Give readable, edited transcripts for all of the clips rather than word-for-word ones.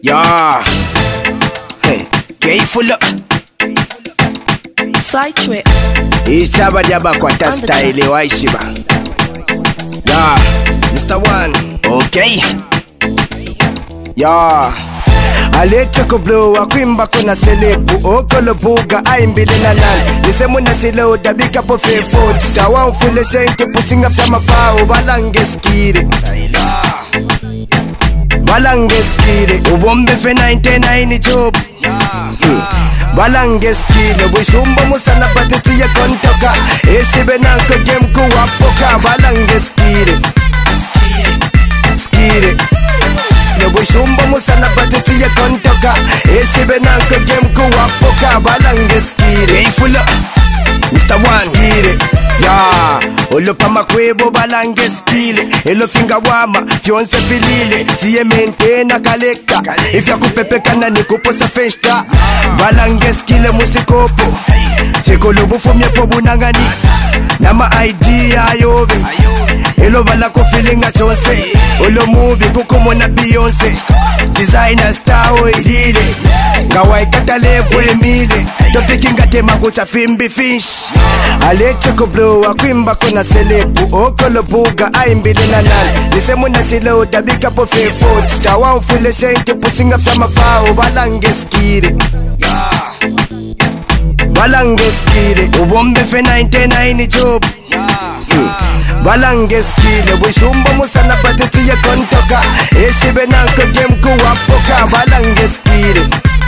Yeah. Hey, careful. Side trip. Ichaba jaba kwa ta style waishiba. Yeah, Mr. One. Okay. Yeah. Alete ko blow akwimba kuna selebu okolo buga aimbile na nani nisemu na silo dabika po fefoot tawa ufule shenke pusinga fyama fao balange skire ubombe fe 99 job balange skire wishumba musana pateti ya kontoka esibe nanko game kuwapoka balange skire Bushumba musana bateti ya kontoka esibe nanko game kuwapoka balange skire Careful Mr. One skire Ya Olopa makwebo balange skile Elo finga wama fionse filile Tiye maintain kaleka Ifya kupepeka na nikuposa festa Balange skile musikopo Cheko lobu fumye po bunangani Nama idea ayobe Elo balako feeling a chonse Olo movie kukumo na Beyonce Designer star o ilile Ngawai kata levo emile Topiki ngatema kucha fimbi fish Alete ko blow akwimba kuna selebu okolo buga aimbile na nani nisemu na silo dabika po fefoot tawa ufule shenke pusinga fyama fao balange skire ubombe fe 99 job balange skile wishumba musana bateti ya kontoka esibe nanko game kuwapoka balange skire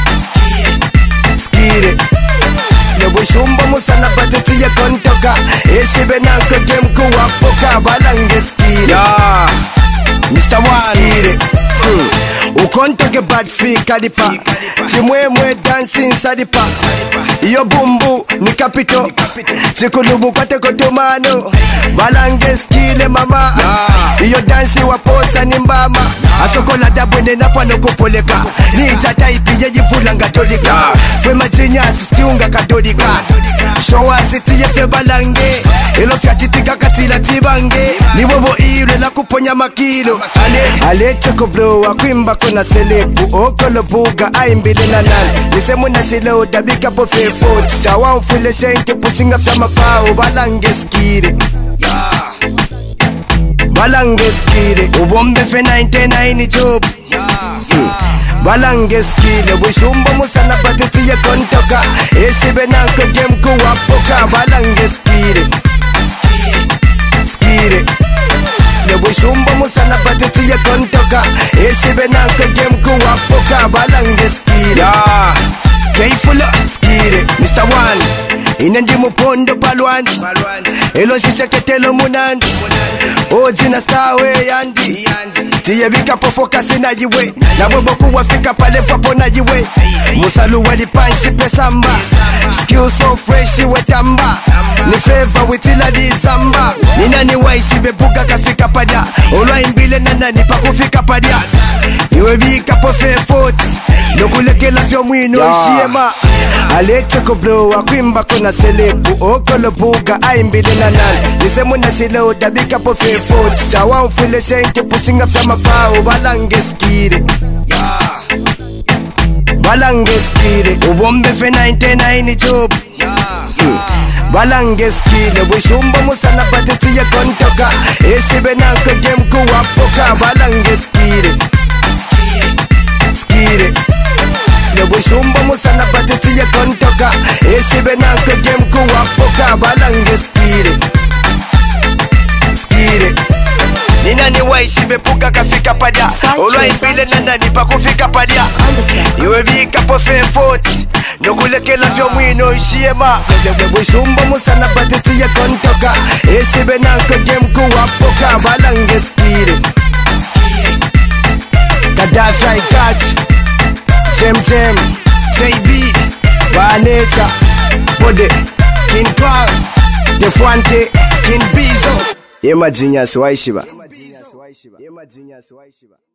Bushumba musana bateti ya kontoka esibe nanko game kuwapoka balange skire Yeah Mr. One Ukontoke bad fee kadipa Chimwemwe dancing sadipa Iyo bumbu ni kapito Sikulubu kwate kotomano Balange skile mama Iyo dansi waposa ni mbama Asokola dabwene nafano kupoleka Ni chata ipiye jifula ngatolika Fema jinyasi skiunga katolika Showa sitiye fe balange Ilo fiatitika katila tibange Ni wobo ire na kuponya makilo Alete ko blow akwimba kuna selebu okolo buga aimbile na nani nisemu na silo dabika po fefoot tawa ufule shenke pusinga fyama fao balange skire ubombe fe 99 job balange skile wishumba musana bateti ya kontoka esibe nanko game kuwapoka balange skire Bushumba musana bateti ya kontoka esibe nanko game kuwapoka balange skire Yeah Careful skire Mr. One Inanji mupondo palwanzi Elo shicheketelo munanzi Ojina stawe yandi Tiye bika po focus na yiwe Na webo kuwafika pale vapo na yiwe Musalu wali panshi pesamba Skills so fresh wetamba Ni favor witila di samba Nina ni waishi bebuga kafika pada Olwa imbile nana nipa kufika pada Iwe bika po fefoot Nokulekela vyo mwino ishiema Alete ko blow akwimba kuna selebu okolo buga aimbile na nani nisemu na silo dabika po fefoot tawa ufule shenke pusinga fyama fao balange skire ubombe fe 99 job balange skile wishumba musana bateti ya kontoka esibe nanko game kuwapoka balange skire Bushumba musana bateti ya kontoka esibe nanko game kuwapoka balange skire Nina ni waishi bepuka kafika pada Olwa imbile nana nipa kufika pada Iwe bika po fefoot Nokulekela vyo mwino ishiema Bushumba musana bateti ya kontoka esibe nanko game kuwapoka balange skire Kadasa ikachi Jem JB Vanessa Bode King Carl Defuante King Bizo Yema genius waishiba